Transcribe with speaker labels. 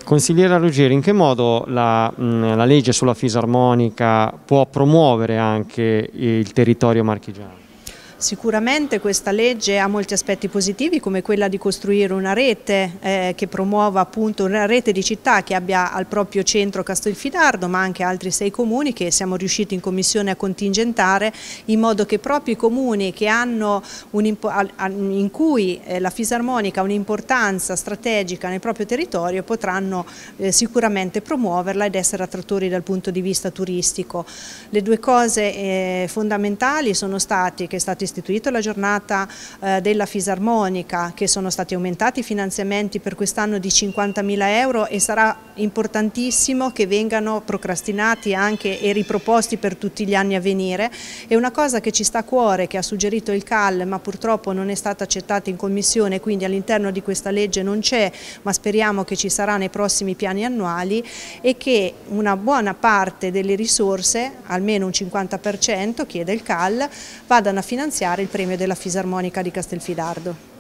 Speaker 1: Consigliera Ruggeri, in che modo la legge sulla fisarmonica può promuovere anche il territorio marchigiano?
Speaker 2: Sicuramente questa legge ha molti aspetti positivi, come quella di costruire una rete che promuova appunto una rete di città che abbia al proprio centro Castelfidardo, ma anche altri 6 comuni che siamo riusciti in commissione a contingentare, in modo che proprio i comuni che hanno in cui la fisarmonica ha un'importanza strategica nel proprio territorio potranno sicuramente promuoverla ed essere attrattori dal punto di vista turistico. Le due cose fondamentali sono state che è stata istituita la giornata della fisarmonica, che sono stati aumentati i finanziamenti per quest'anno di 50.000 euro e sarà importantissimo che vengano procrastinati anche e riproposti per tutti gli anni a venire. È una cosa che ci sta a cuore, che ha suggerito il CAL, ma purtroppo non è stata accettata in commissione, quindi all'interno di questa legge non c'è, ma speriamo che ci sarà nei prossimi piani annuali, e che una buona parte delle risorse, almeno un 50%, chiede il CAL, vadano a finanziare il premio della fisarmonica di Castelfidardo.